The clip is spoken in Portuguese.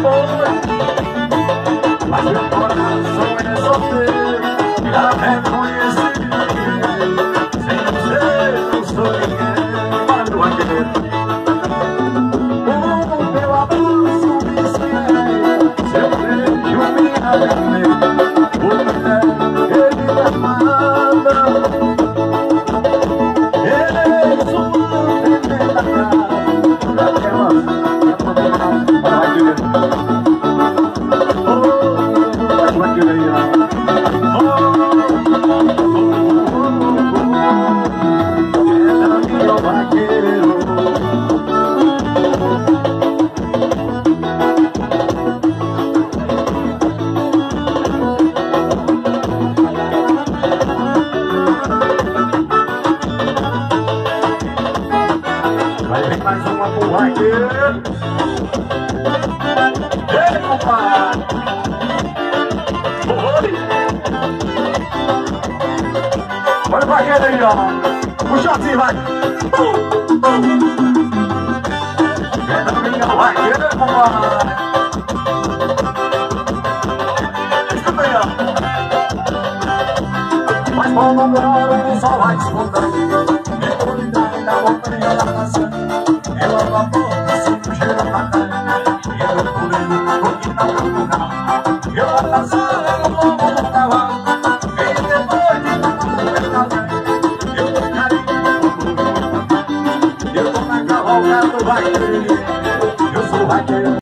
Mas meu coração é solteiro, já reconheci sem você não sou ninguém. Para do vaqueiro. O teu abraço me esquece, seu beijo me arrepende. O mulher, ele me amava, ele é sua envenenada. Vai vir mais uma pro vaqueiro. Ei, compadre! Oi! Olha o vaqueiro aí, ó. Puxa assim, vai! É da minha vaqueira, compadre! Escuta aí, ó. Mas bom, não demora, o sol vai descontando. Da montanha da maçã, eu abro a cheira pra cá, eu pulei no coquinho da procura, eu abraço.